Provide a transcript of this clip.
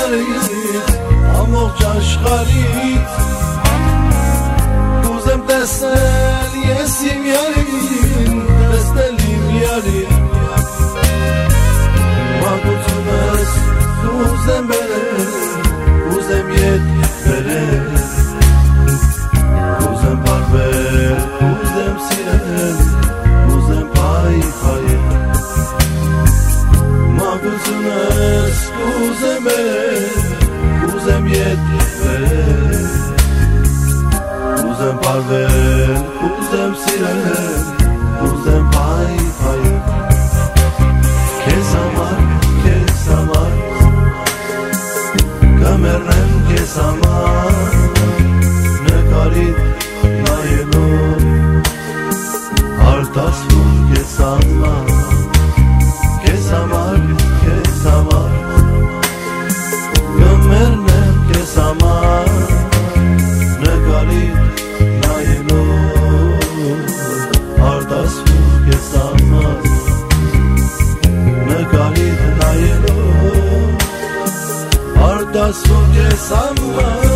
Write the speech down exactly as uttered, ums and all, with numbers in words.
երից ամողջ աշխարհից Կուզեմ տեսնել ես իմ յարին տեսնել իմ յարին Մագությունս կուզեմ բերել կուզեմ ետ բերել Կուզեմ պարվել կուզեմ սիրել կուզեմ պայփայել Մագությունս կուզեմ բերել կուզեմ ետ բերել Կուզեմ պարվել կուզեմ սիրել կուզեմ պայփայել Քեզ համար քեզ համար կմեռնեմ քեզ համար նկարիդ նայելով արտասվում քեզ համար Քեզ համար քեզ համար կմեռնեմ քեզ համար նկարիդ նայելով արտասվում քեզ համար նկարիդ նայելով արտասվում քեզ համար